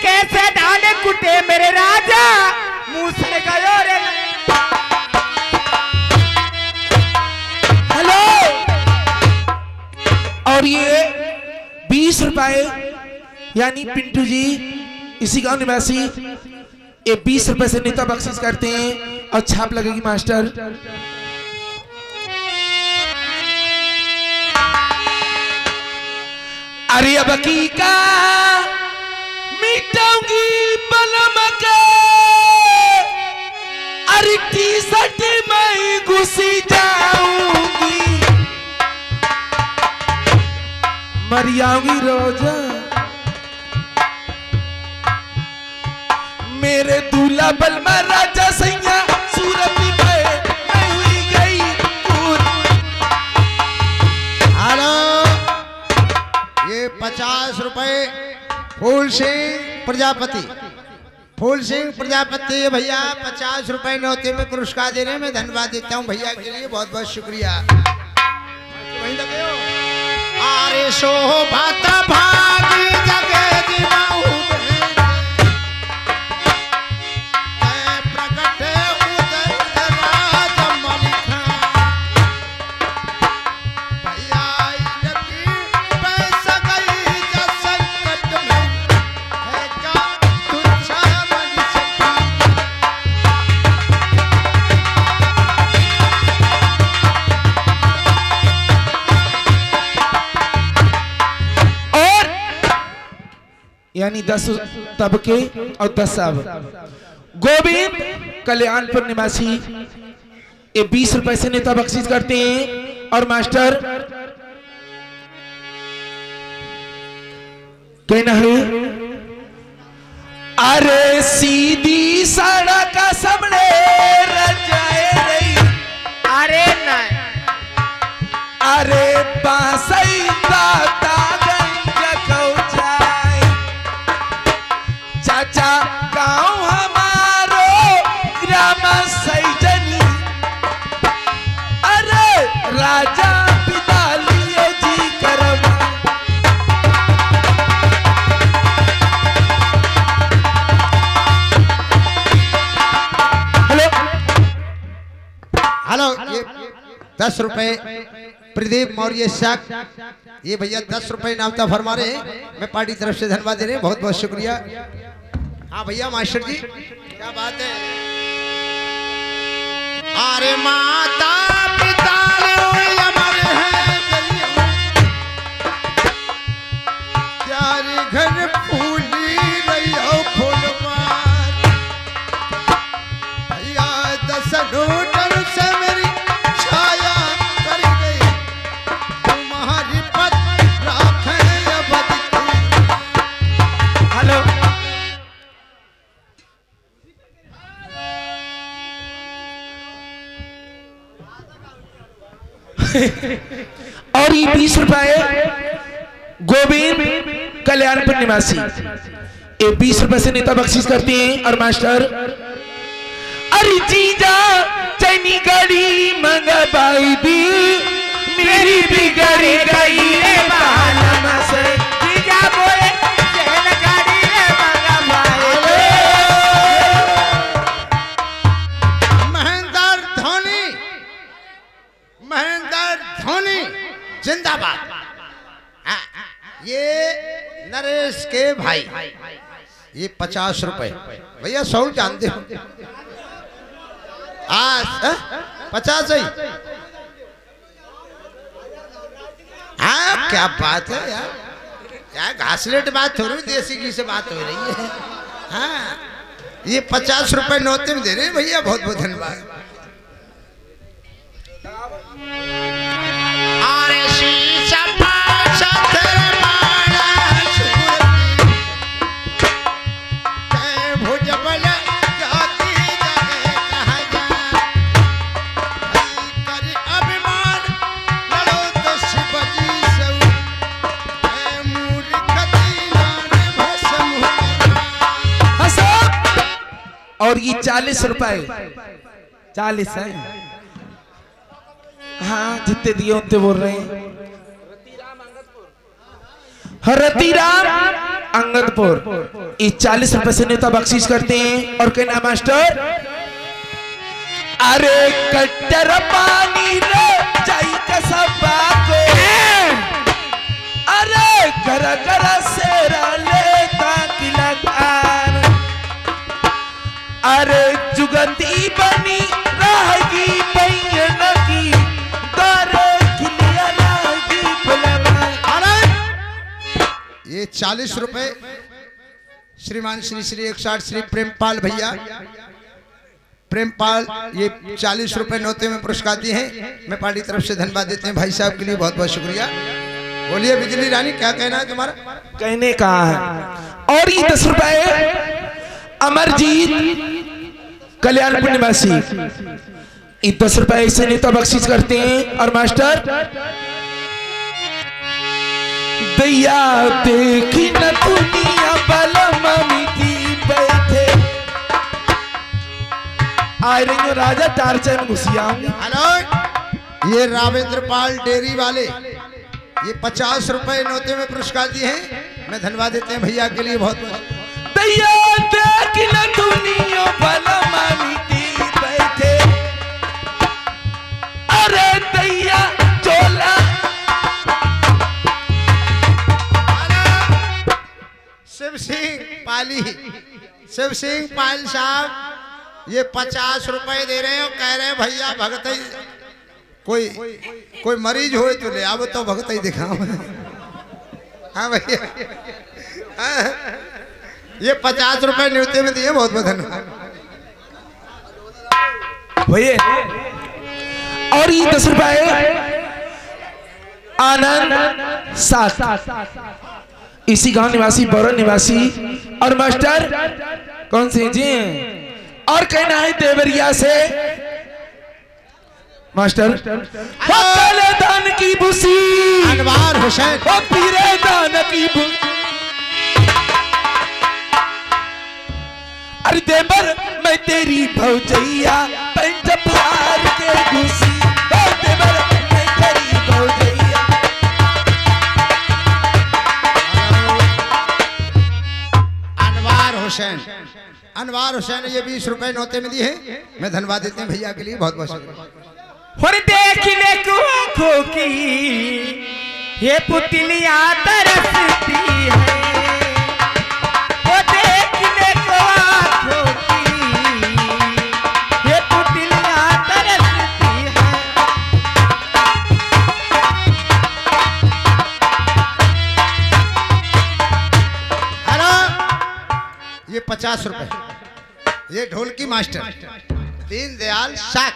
कैसे डाले कुटे मेरे राजा मुंह से गयो रे। हेलो। और ये 20 रुपए यानी पिंटू जी इसी गांव निवासी ये 20 रुपए से नेता बख्शिश करते हैं और छाप लगेगी मास्टर। अरे अब की का मिटाऊंगी बलम के अरे टी-शर्ट में घुसी जाऊंगी मर जाऊंगी रोजा मेरे दूल्हा बलमा राजा सैया सूरत में मैं हुई गई। हेलो ये 50 रुपए फूल सिंह प्रजापति भैया 50 रुपए नौते में पुरस्कार देने में धन्यवाद देता हूँ भैया के लिए बहुत बहुत शुक्रिया। वहीं लगे हो अरे शोभाता भाग जगे दिवाऊ यानी 10 तबके और 10 अब गोविंद कल्याणपुर निवासी ये 20 रुपए से नेता बख्शिश करते हैं और मास्टर कहना है अरे सीधी सड़क सबने रजाए रही अरे नहीं अरे बासई दाता चाचा गाँव हमारो ग्राम सैजनी अरे राजा पिता लिए जी करम। हेलो हेलो ये 10 रुपए प्रदीप मौर्य शाक ये भैया 10 रुपए नामता फरमा रहे हैं मैं पार्टी तरफ से धन्यवाद दे रहे हैं बहुत बहुत शुक्रिया। हाँ भैया मास्टर जी क्या बात है। अरे माता पिता अमर है प्यारे घर फूली रही हो फूलवार भैया 10 रोटर से मेरी छाया कर गई तुम्हारी पत राखे हेलो और ये 20 रुपए गोविंद कल्याणपुर निवासी ये 20 रुपए से नेता बख्शिश करते हैं और मास्टर अरे जीजा चैनी गाड़ी मंगवाई दी मेरी बिगड़ी गई रे बहाना से जीजा बोले चैन गाड़ी रे मंगवाई महेंद्र धोनी जिंदाबाद। ये नरेश के भाई ये 50 रुपए भैया 100 जानते हो 50 ही। हाँ क्या बात है यार क्या घासलेट बात हो रही देसी घी से बात हो रही है। हाँ ये 50 रुपए नौते में दे रहे हैं भैया बहुत बहुत धन्यवाद। और ये 40 रुपए 40 है। हाँ जितने दिए उतने बोल रहे हैं। रतीराम अंगदपुर ये 40 रुपए से नेता बख्शीश करते हैं और कहना मास्टर अरे कट्टर पानी रे जाई कसबा को अरे घर घर सेरा लेता की लगान अरे जुगती बनी रहेगी पैन की दारे खिलिया रहेगी बुलवा। ये 40 रुपए श्रीमान श्री 160 श्री प्रेमपाल भैया प्रेमपाल ये 40 रुपए नौते में पुरस्कार दिए हैं। मैं पार्टी तरफ से धन्यवाद देते हैं भाई साहब के लिए, बहुत बहुत शुक्रिया। बोलिए बिजली रानी क्या कहना है तुम्हारा? कहने का है। और ये 10 रुपए अमरजीत कल्याणपुर निवासी ये 10 रुपए से नेता बख्शीश करते हैं और मास्टर दैया देखी न दुनिया बलममिति बैठे आए रही हो राजा टार्चे में घुसिया। हेलो ये रावेंद्र पाल डेयरी वाले ये 50 रुपए नौते में पुरस्कार दिए हैं। मैं धन्यवाद देते हैं भैया के लिए बहुत बहुत। दैया देखी न दुनिया बलममिति बैठे अरे दैया चोला शिव सिंह पाल साहब ये 50 रुपए दे रहे हो, कह रहे हैं भैया भगत ही कोई मरीज हो तो ले आओ तो भगत ही दिखाओ। हाँ भैया ये 50 रुपए न्यूते में दिए, बहुत बहुत धन्यवाद भैया। और ये 10 रुपए आनंद साथ इसी गांव निवासी बौरन निवासी और मास्टर कौन से जी और कहना है देवरिया से मास्टर दान की बुसी अनवार हुसैन पीरे दान की अरे देवर मैं तेरी भौजैया पंच प्यार के घुसी देवर मैं तेरी भौजैया। अनवार हुसैन ये 20 रुपए नौते में दिए हैं। मैं धन्यवाद देते हैं भैया के लिए, बहुत बहुत शुक्रिया। और देखने को आंखों की ये पुतलियां तरसती है, वो देखने को आंखों की ये पुतलियां तरसती है। हेलो ये 50 रुपए ये ढोलकी मास्टर दीनदयाल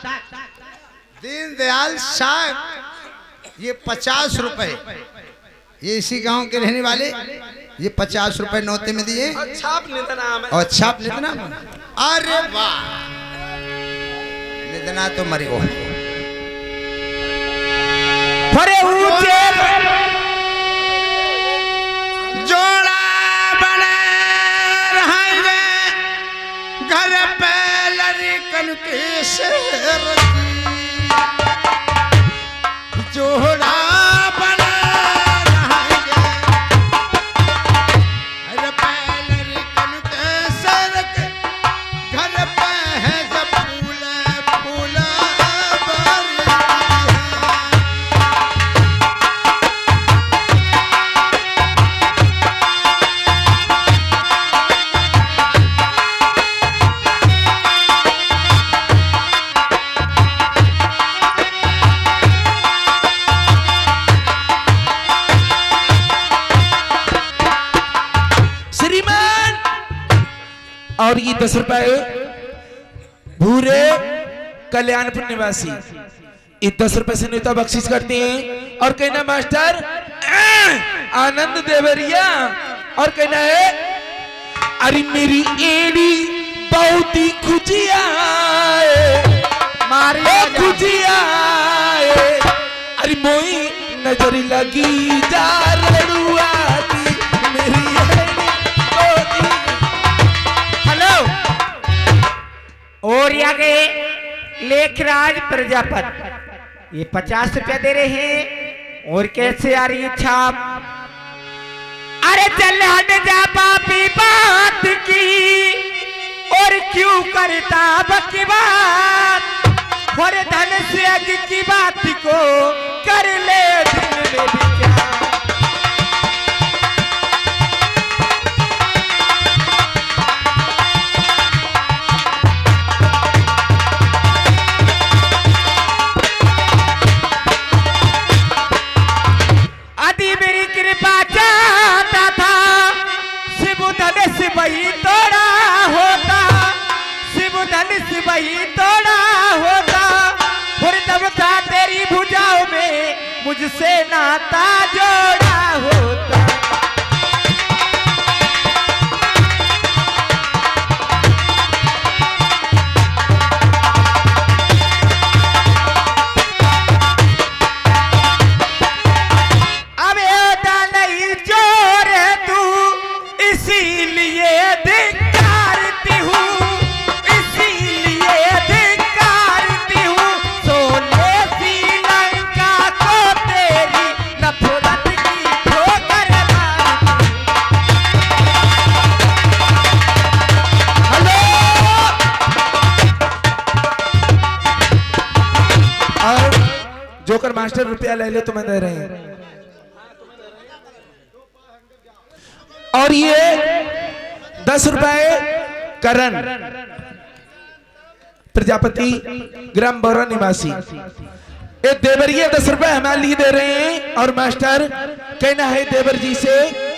शाह ये 50 रुपए ये इसी गांव के रहने वाले ये 50 रुपए नौते में दिए और छाप नितना। अरे वाह नितना तो मरी हो जोड़ा बने रहेंगे घर पे लड़कन के शेर जोड़ा बने रहेंगे घर पे लड़कन के शेर घर पे है जब फूल और ये 10 रुपए भूरे कल्याणपुर निवासी ये 10 रुपए से नेता बख्शीश करते हैं और कहना मास्टर आनंद देवरिया और कहना है अरे मेरी एड़ी बहुत ही खुजिया मारे खुजिया अरे मोई नजर लगी जा रड़ुआ की मेरी और आगे लेखराज प्रजापति ये 50 रुपया दे रहे हैं। और कैसे आ रही है छाप? अरे चल हट जा पापी बात की, और क्यों करता बकवास, और धन से अग की बात को कर ले दिल में विचार। आदि मेरी कृपा चाहता था, शिव धन से वही तोड़ा होता, शिव धन से वही तोड़ा होता, और तब था तेरी भुजाओं में मुझसे नाता जोड़ा होता। अब ऐसा नहीं जोर है तू, इसीलिए धिक्कारती हूँ, इसीलिए धिक्कारती हूँ, सोने श्रीलंका को तेरी नफरत की ठोकर मारती। हेलो। और जोकर मास्टर रुपया ले ले तो मैं दे रहे हैं। और ये 10 रुपए करण प्रजापति ग्राम बौरा निवासी, ये देवर ये 10 रुपए हमारे लिए दे रहे हैं। और मास्टर कहना है देवर जी से,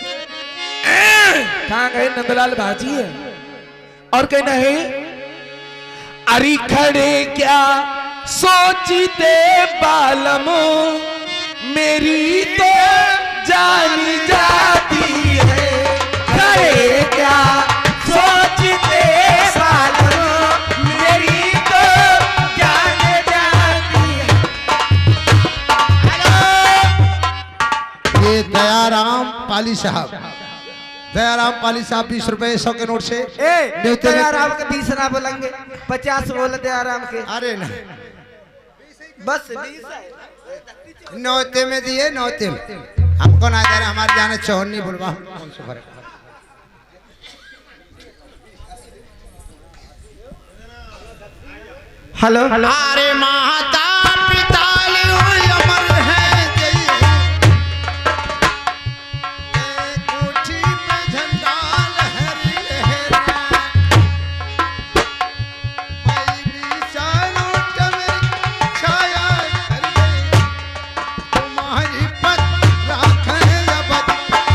कहाँ गए नंदलाल भाजी है, और कहना है अरे खड़े क्या सोचते बालम, मेरी तो जान जाती है, खड़े क्या सोचते बालम, मेरी तो जान जाती है। ये दयाराम पाली साहब, दयाराम पाली साहब 20 रुपए 100 के नोट से दयाराम के 20 ना बोलेंगे, 50 बोले दयाराम के। अरे ना बस 20 नौते में दिए, नौते में हमको ना दे रहे, हमारे जाने चौहन्नी बोलवा कौन सा फर्क। हेलो। अरे माता पिता अमर है जय, कोठी पे झंडा लहरी लहरा, भाई बिचारो मेरी छाया कर गई, तुम्हारी पत राखें अब।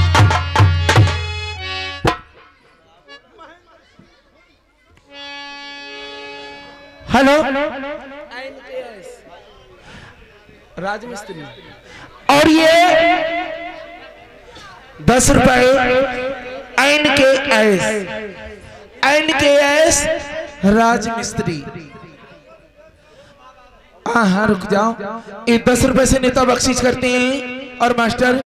हेलो राजमिस्त्री। और ये 10 रुपए NKS राजमिस्त्री। हाँ रुक जाओ, ये 10 रुपए से नेता बख्शीश करते हैं। और मास्टर